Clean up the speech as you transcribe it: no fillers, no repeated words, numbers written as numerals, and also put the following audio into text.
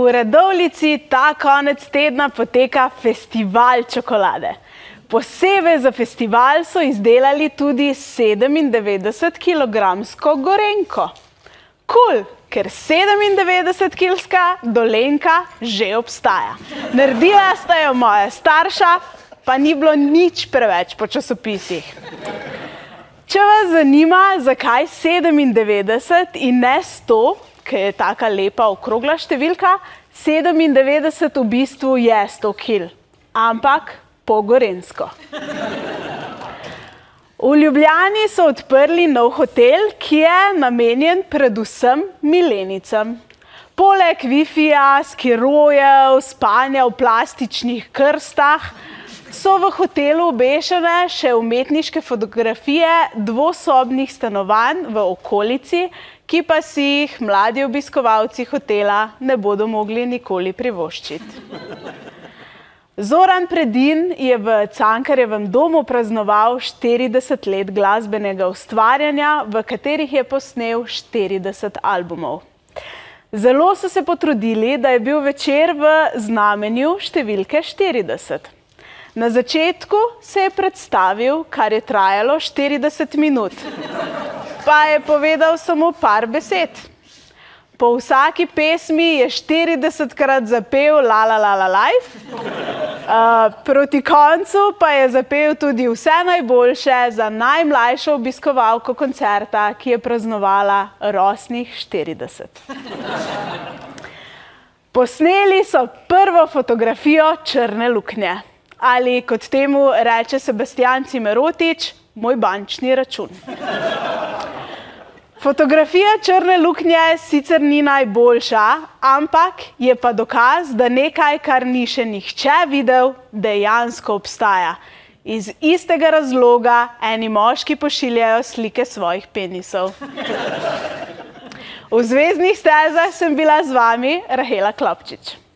V Radovljici ta konec tedna poteka festival čokolade. Posebej za festival so izdelali tudi 97-kilogramsko gorenjko. Kul, ker 97-kilska dolenjka že obstaja. Naredila sta jo moja starša, pa ni bilo nič preveč po časopisih. Če vas zanima, zakaj 97 in ne 100, ker je taka lepa okrogla številka, 97 v bistvu je 100 kil, ampak po gorenjsko. V Ljubljani so odprli nov hotel, ki je namenjen predvsem milenicam. Poleg Wi-Fija, skirojev, spanja v plastičnih krstah, so v hotelu obešene še umetniške fotografije dvosobnih stanovanj v okolici, ki pa si jih mladi obiskovalci hotela ne bodo mogli nikoli privoščiti. Zoran Predin je v Cankarjevem domu praznoval 40 let glasbenega ustvarjanja, v katerih je posnel 40 albumov. Zelo so se potrudili, da je bil večer v znamenju številke 40. Na začetku se je predstavil, kar je trajalo 40 minut, pa je povedal samo par besed. Po vsaki pesmi je 40-krat zapel La La La La Life, proti koncu pa je zapel tudi vse najboljše za najmlajšo obiskovalko koncerta, ki je praznovala rosnih 40. Posneli so prvo fotografijo črne luknje. Ali kot temu reče Sebastijan Cimerotič, moj bančni račun. Fotografija črne luknje sicer ni najboljša, ampak je pa dokaz, da nekaj, kar ni še nihče videl, dejansko obstaja. Iz istega razloga eni moški pošiljajo slike svojih penisov. V Zvezdnih stezah sem bila z vami Rahela Klopčič.